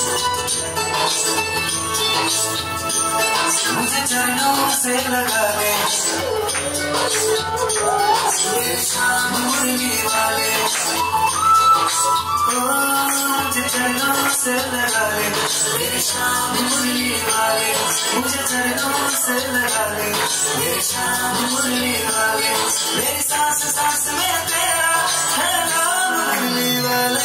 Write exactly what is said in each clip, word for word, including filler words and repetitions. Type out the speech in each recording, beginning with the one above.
मुझे चरणों से लगा ले ये शाम मुरली वाले, मुझे चरणों से लगा ले ये शाम मुरली वाले, मुझे चरणों से लगा ले ये शाम मुरली वाले, मेरी सांस सांस में तेरा है नाम मुरली वाले।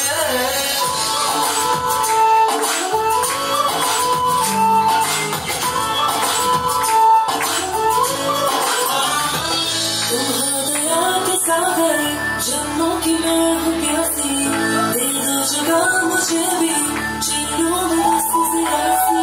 जन्मों की मैं हूँ प्यासी, दे दो जगह मुझे भी चरणों में बस जरा सी।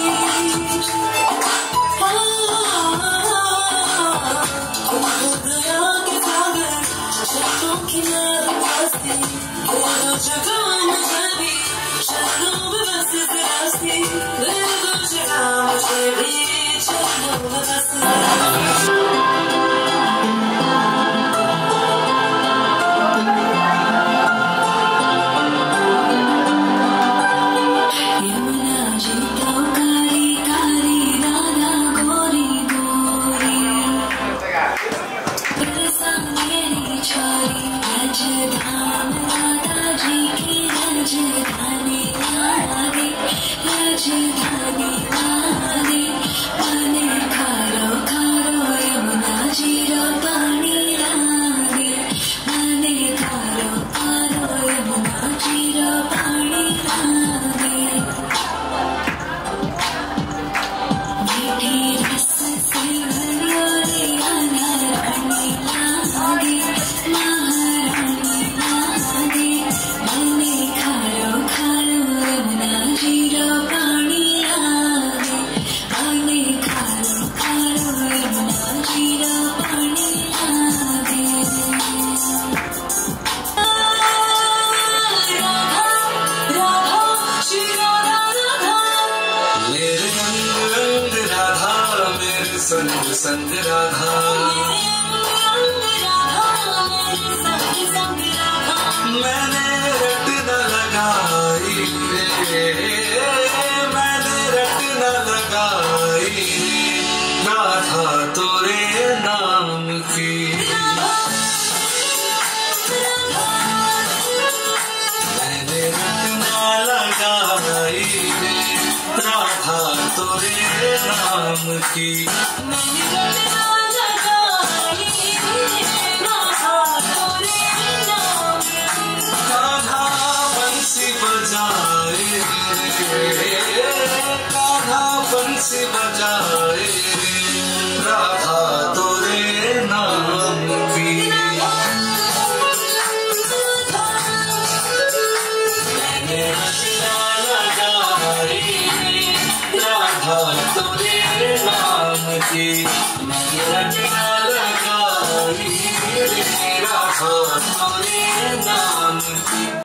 तुम हो दया के सागर, जन्मों की मैं हूँ प्यासी, दे दो जगह मुझे भी चरणों में बस जरा सी, दे दो जगह मुझे भी चरणों में बस जरा सी। संग संग राधा, मैंने रट न लगाई रे, मैंने रट न लगाई राधा तोरे नाम की, मैंने रट न लगाई रे राधा तोरे नाम की, मैंने रट न लगाई राधा तोरे नाम की। कान्हा बंसी बजाए रे, कान्हा बंसी बजाए राधा तोरे नाम की, मैंने रट न लगाई राधा तोरे नाम की, मैंने रट न लगाई राधा तोरे नाम की।